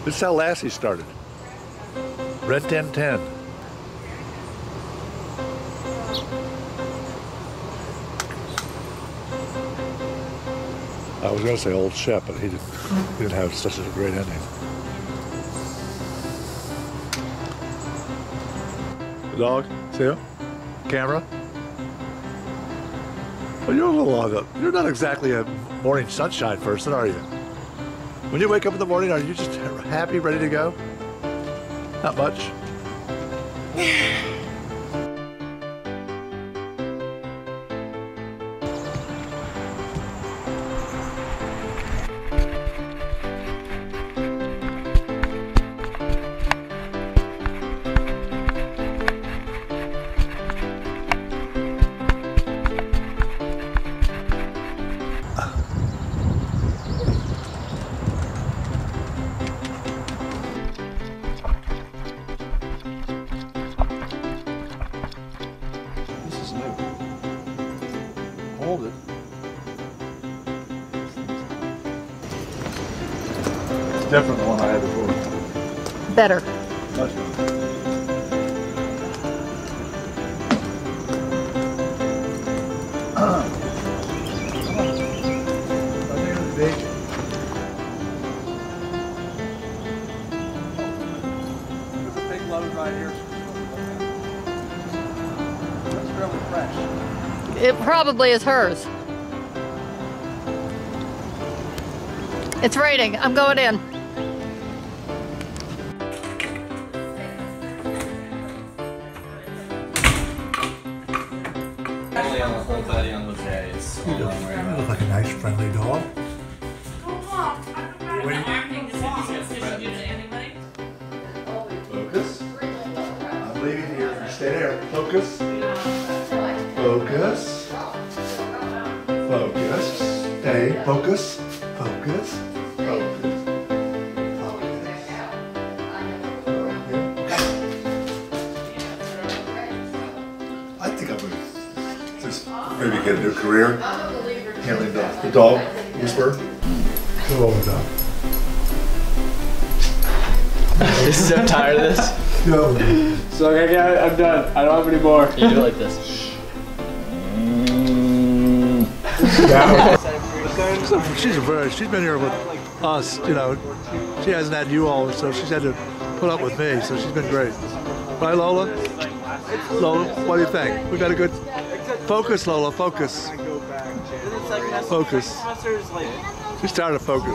This is how Lassie started. Red 1010. I was going to say Old Shep, but he didn't have such a great ending. The dog, see him? Camera. Well, you're a little on the, you're not exactly a morning sunshine person, are you? When you wake up in the morning, are you just happy, ready to go? Not much. Hold it. It's different than the one I had before. Better. Much better. There's a big load right here. It's really fresh. It probably is hers. It's raining. I'm going in. You look like a nice, friendly dog. Focus. I'm leaving here. Stay there. Focus. Focus. Focus. Stay. Focus. Focus. Focus. I think I'm going to just maybe get a new career. Handling the dog whisperer. Go on with that. This is so tired of this. Go. So okay, I'm done. I don't have any more. You do like this. She's been here with us, you know. She hasn't had you all, so she's had to put up with me, so she's been great. Right, Lola? Lola, what do you think? We got a good focus, Lola, focus. Focus. She's tired of focus.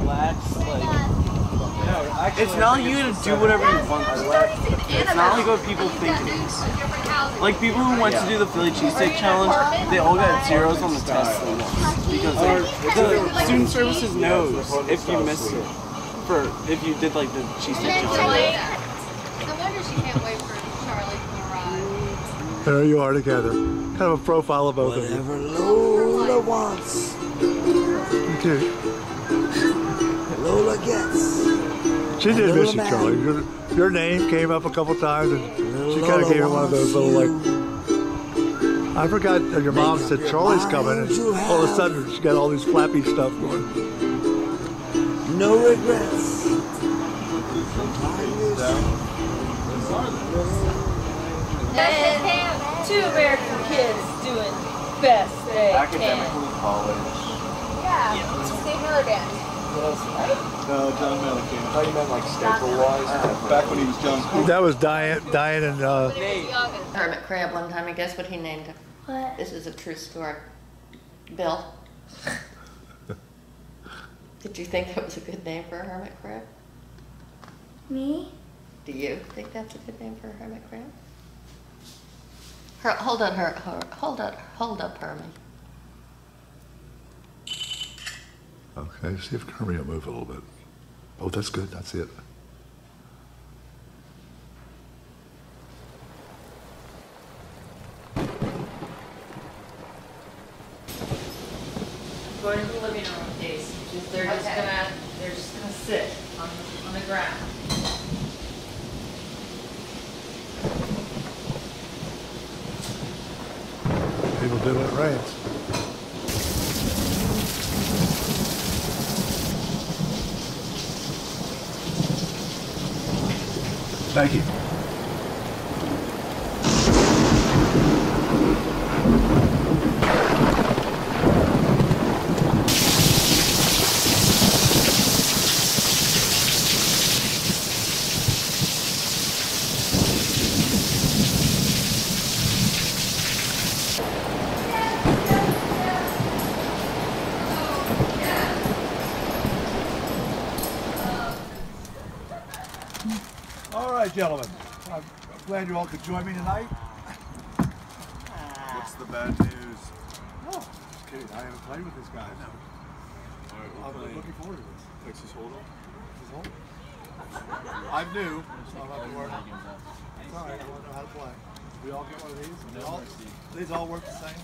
It's not like you gotta do whatever you want. It's not like what people think it is. Like people who went to do the Philly cheesesteak challenge, they all got zeros on the test they won. Because like, the student services knows if you missed it, if you did like the cheesesteak challenge. No wonder she can't wait for Charlie to arrive. There you are together. Kind of a profile of both of you. Whatever Lola wants, Okay. Lola gets. She did miss you, Charlie. Your name came up a couple times, and she kind of gave it one of those little like. I forgot your mom said Charlie's coming, and all of a sudden she got all these flappy stuff going. No regrets. And two American kids doing best they can. Academically college. Yeah, Steve Miller Band. No, John Miller came. I thought you meant like staple-wise. Back when he was John Cooper. That was Diane and Hermit crab one time, and guess what he named him? What? This is a true story. Bill. Did you think that was a good name for a hermit crab? Me? Do you think that's a good name for a hermit crab? Hold up, Hermie. Okay, see if Kermie will move a little bit. Oh, that's good. That's it. Going to the living room, Daisy. They're just gonna sit on the ground. People do when it rains. Thank you. All right, gentlemen. I'm glad you all could join me tonight. What's the bad news? Oh, just kidding. I haven't played with this guy. I'm looking forward to this. Texas Hold'em? This whole- I'm new, so I'll have to work. It's all right. I want to know how to play. We all get one of these? These all work the same?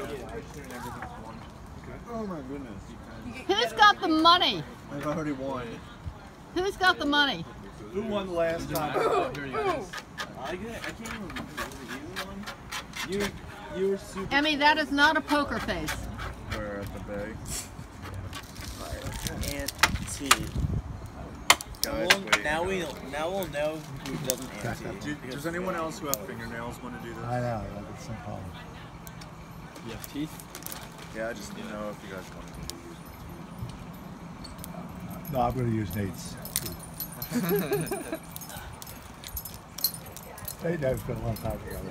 Oh my goodness. Who's got the money? I've already won. Who's got the money? Who won the last time? I can't even remember. You were super. Emmy, that is not a poker face. We're at the bay. Ante. Guys, wait. Now we'll know who doesn't ante. Does anyone else who have fingernails want to do this? I know. That's some problem. You have teeth? Yeah, I just didn't know if you guys wanted me to use No, I'm going to use Nate's. Nate and I've spent a long time together.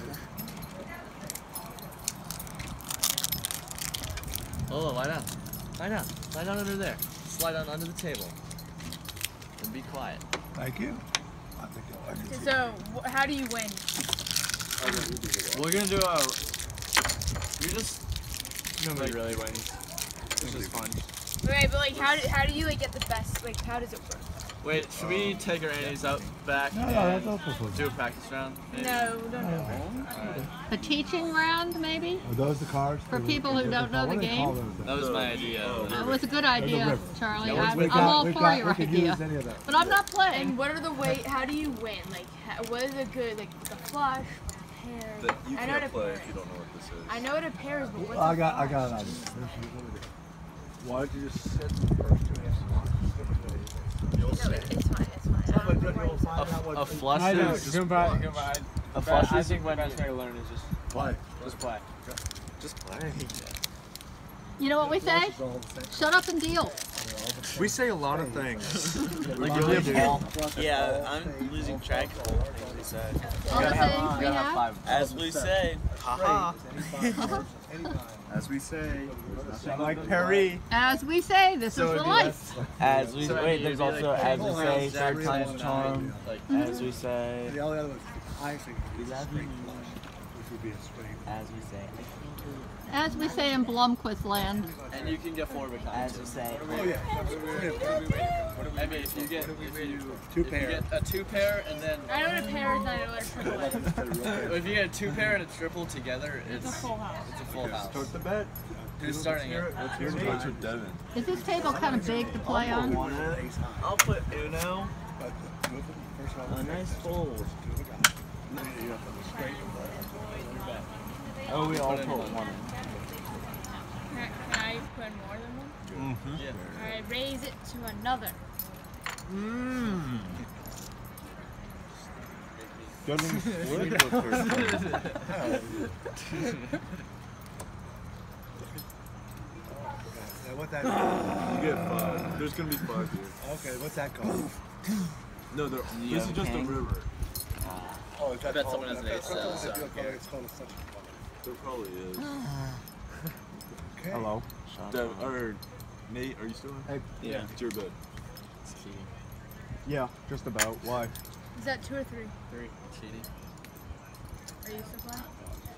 Oh, lie down. Lie down. Lie down under there. Slide down under the table. And be quiet. Thank you. I think I can see. So, how do you win? We're gonna do a. You're just. Nobody really wins. It's just fun. Okay, but like, how do you like get the best? Like, how does it work? Wait, should we take our Andes out back No, and that's also fun. do a practice round? Maybe? No, don't know. A teaching round, maybe? Are those the cards? For people who don't know the game? That was my idea. That was a good idea, Charlie. I'm We all we for your we could idea. use any of that. But I'm not And playing. what are the way? How do you win? Like, what is a good like a flush, pair? that. You I know can't what a play pair if you is. don't know what this is. I know what a pair is, but what's I a got flush? an idea. Why don't you just sit the first two hands? You'll No, see. it's fine. It's fine. I don't know why you- A flush I know. is. Goodbye. A flush I is think my best way to learn is just Play. play. Just play. You know what we say? Shut up and deal. We say a lot of things. Like you really do. Yeah, I'm losing track of all the things we said. All the things we have. As we say, haha. As we say. Like Perry. As we say, this is the life. As we So wait, it'd there's be also like as we Purple say, House, third Jack time's Russell, charm. Like, As we say, The only other one, I think, is a straight flush, which would be a straight. as we say, As we say in Blomquist land. and you can get four big as we say. Oh, yeah. I mean, if you get Two if you pair. get a two pair and then I know what a pair is. I know what a triple is. if you get a two pair and a triple together, It's a full house. It's a full house. Start the bet. Who's starting it? What's your name? Richard Devon. Is this table kind of big to play on? I'll put Uno. A nice fold. Oh, we all put one. Can I put more than one? Yeah. Alright, raise it to another. What's that? You get 5. There's gonna be 5 here. Okay, what's that called? No, this is just a river. Oh, is that I bet called? someone has an ace, so- It's called a such There probably is. Okay. Hello. Or Nate, are you still in? Yeah. It's your bed. It's cheating. Yeah, just about. Why? Is that 2 or 3? 3. Cheating. Are you still playing?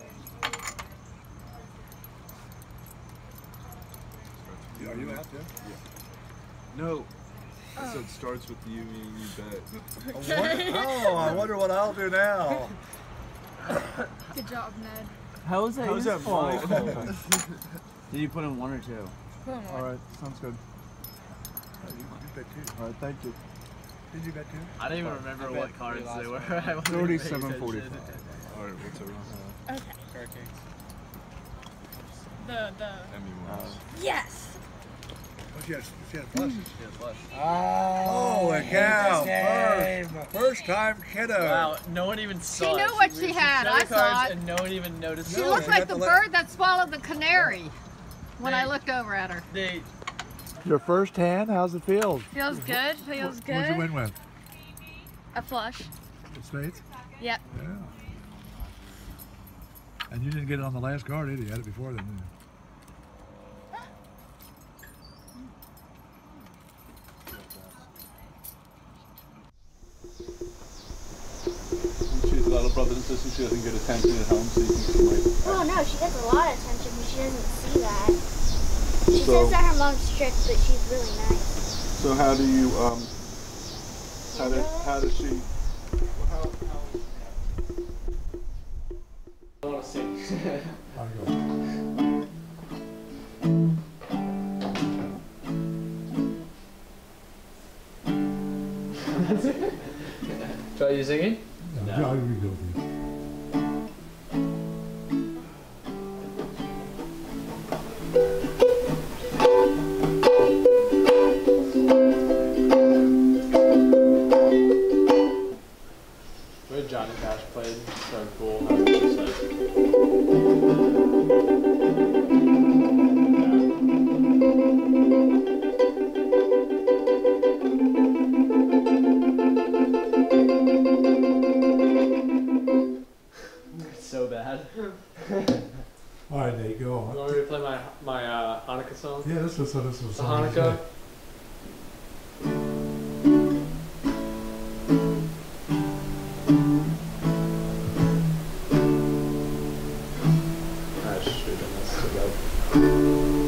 Are you out there? No. I said starts with you, me, and you bet. Oh, I wonder what I'll do now. Good job, Ned. How is that? How's that my fault? Did you put in 1 or 2? Put on one. Alright, sounds good. You bet two. Alright, thank you. Did you bet two? I don't even remember what cards they were. I wasn't 37.45. paying attention. Alright, what's everyone? Okay. The Emmy wants. yes. Oh, she had flushes. Yeah, flush. Oh, Holy cow! First time kiddo. Wow, no one even saw it. She knew what she had. I saw it. And no one even noticed. She looked like the bird that swallowed the canary when I looked over at her. Your first hand, how's it feel? Feels good. Feels good. What'd you win with? A flush. Spades? Yep. Yeah. And you didn't get it on the last card either. You had it before then, didn't you? She has a lot of brothers and sisters. She doesn't get attention at home, so you think she might. Oh no, she gets a lot of attention, but she doesn't see that. She says that her mom's strict, but she's really nice. So how do you how does she? I want to sing. Try you singing? No. You go, please. Where Johnny Cash played, so cool. How it was like, so bad. All right, Nate, go You on. want me to play my Hanukkah song? Yeah, this was The song. Hanukkah. I should have done this together.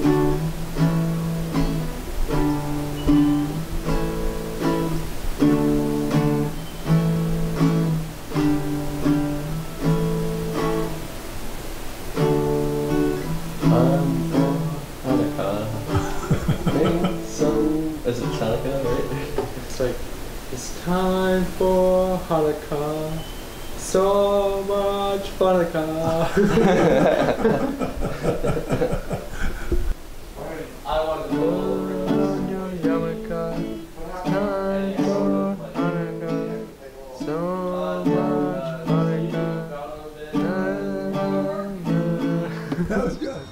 Is it Hanukkah, right? It's like, it's time for Hanukkah, so much Hanukkah. I want to put on your yarmulke, time for Hanukkah, so much Hanukkah. That was good.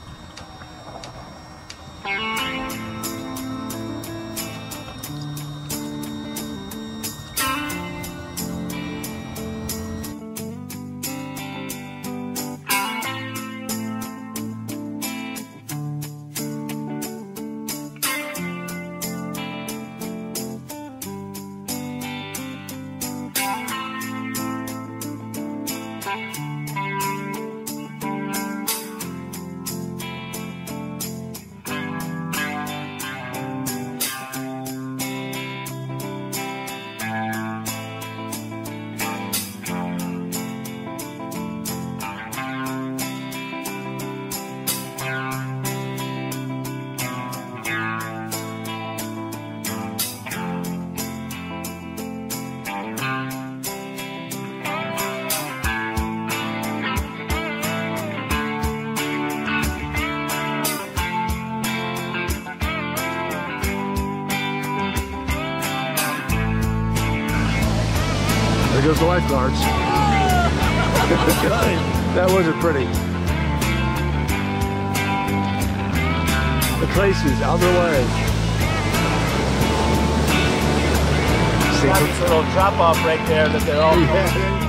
There goes the lifeguards. That wasn't pretty. The Tracy's on their way. Nice little drop off right there that they're all.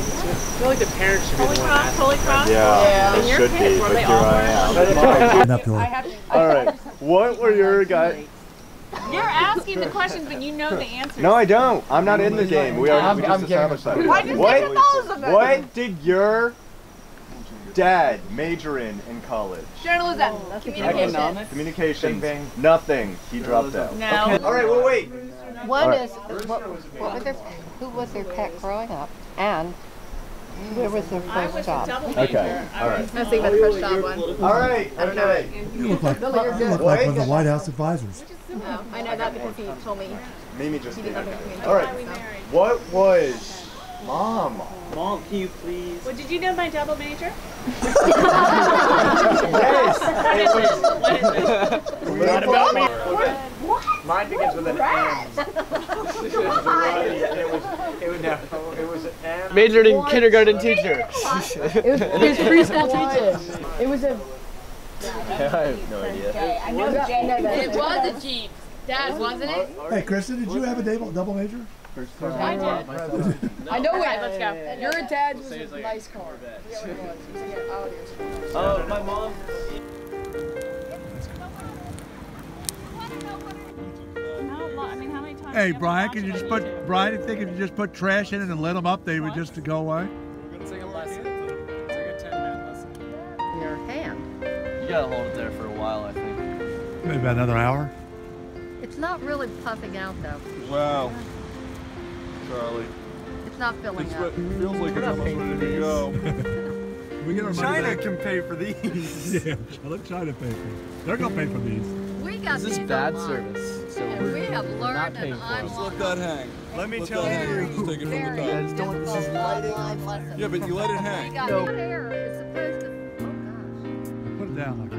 feel like the parents should be the one asking. Holy Cross? Yeah, And it your should kids, be, were but they here all I am. Enough All right. What were your guys? You're asking the questions, but you know the answers. No, I don't. I'm not in the game. We just established that. Why just get to those of them? What did your dad major in college? Journalism. Communication. Communications. Nothing. He dropped out. No. Okay. All right. Well, wait. One All right. is who was their pet growing up, and where was their first job? Okay. All right. I was thinking about the first job one. All right. Okay. You look like one of the White House advisors. Oh, I know that because he told me. Mimi just He did. did nothing to me. All right. What was Mom? Mom, can you please? Well, did you know my double major? Yes. What is it? Not about me. What? Mine begins with an M. It was an M. Majored in kindergarten teacher. It was preschool teacher. It was a. I have no idea. I know Jay. It was a Jeep. Dad, wasn't it? Hey, Kristen, did you have a double major? I did. I know it. Let's go. Your dad was a nice car. Oh, my mom. Hey, Brian, can you just put Brian? You think if you just put trash in it and let them up, they would just go away? We're gonna take a lesson. It's like a 10-minute lesson. Your hand. You gotta hold it there for a while, I think. Maybe about another hour. It's not really puffing out though. Wow. Charlie. It's not filling up. It feels like it's almost ready to go. We get our money China back. can pay for these. Yeah, let China pay for it. They're gonna pay for these. We got This is these bad online. service. So And we have not learned paying and for it. I'm Just let that hang. Let me Let tell that hang. you. Just take it from the very top. difficult online lessons. Yeah, but you let it We hang. got that error. It's supposed to. Oh gosh. Put it down like